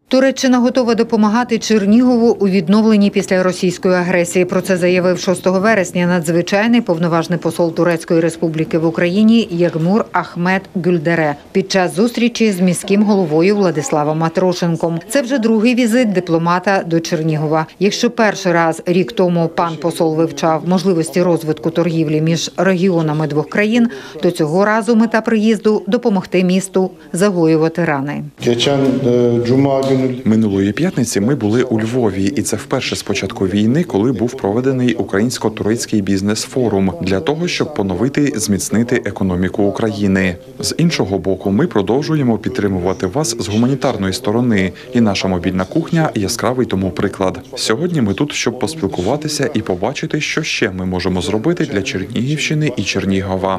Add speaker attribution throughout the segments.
Speaker 1: Туреччина готова допомагати Чернігову у відновленні після російської агресії. Про це заявив 6 вересня надзвичайний повноважний посол Турецької Республіки в Україні Єгмур Ахмед Гюльдере під час зустрічі з міським головою Владиславом Атрошенком. Це вже другий візит дипломата до Чернігова. Якщо перший раз рік тому пан посол вивчав можливості розвитку торгівлі між регіонами двох країн, то цього разу мета приїзду – допомогти місту загоювати рани.
Speaker 2: Минулої п'ятниці ми були у Львові, і це вперше з початку війни, коли був проведений українсько-турецький бізнес-форум для того, щоб поновити, зміцнити економіку України. З іншого боку, ми продовжуємо підтримувати вас з гуманітарної сторони, і наша мобільна кухня – яскравий тому приклад. Сьогодні ми тут, щоб поспілкуватися і побачити, що ще ми можемо зробити для Чернігівщини і Чернігова.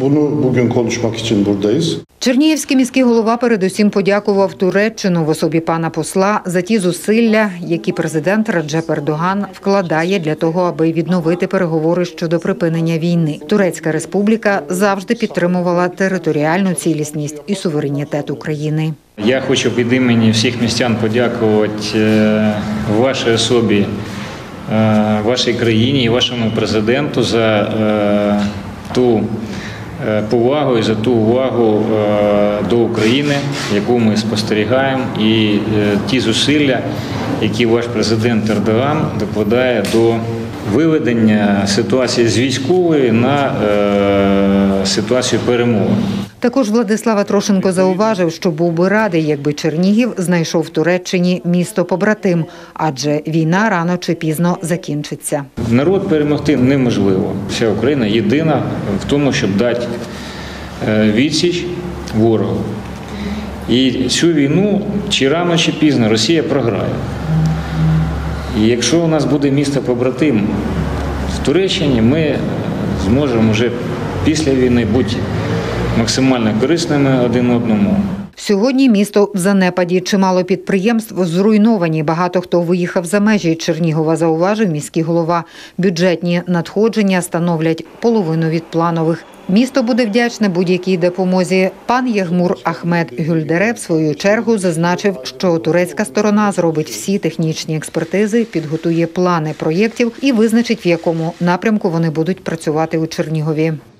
Speaker 1: Чернігівський міський голова передусім подякував Туреччину в особі пана посла за ті зусилля, які президент Реджеп Ердоган вкладає для того, аби відновити переговори щодо припинення війни. Турецька Республіка завжди підтримувала територіальну цілісність і суверенітет України.
Speaker 3: Я хочу від імені всіх містян подякувати вашій особі, вашій країні і вашому президенту за ту повагу і за ту увагу до України, яку ми спостерігаємо, і ті зусилля, які ваш президент Ердоган докладає до виведення ситуації з військової на ситуацію перемоги.
Speaker 1: Також Владислав Атрошенко зауважив, що був би радий, якби Чернігів знайшов в Туреччині місто-побратим, адже війна рано чи пізно закінчиться.
Speaker 3: Народ перемогти неможливо. Вся Україна єдина в тому, щоб дати відсіч ворогу. І цю війну чи рано, чи пізно Росія програє. І якщо у нас буде місто-побратим в Туреччині, ми зможемо вже після війни бути максимально корисними один одному.
Speaker 1: Сьогодні місто в занепаді. Чимало підприємств зруйновані. Багато хто виїхав за межі Чернігова, зауважив міський голова. Бюджетні надходження становлять половину від планових. Місто буде вдячне будь-якій допомозі. Пан Єгмур Ахмед Гюльдере в свою чергу зазначив, що турецька сторона зробить всі технічні експертизи, підготує плани проєктів і визначить, в якому напрямку вони будуть працювати у Чернігові.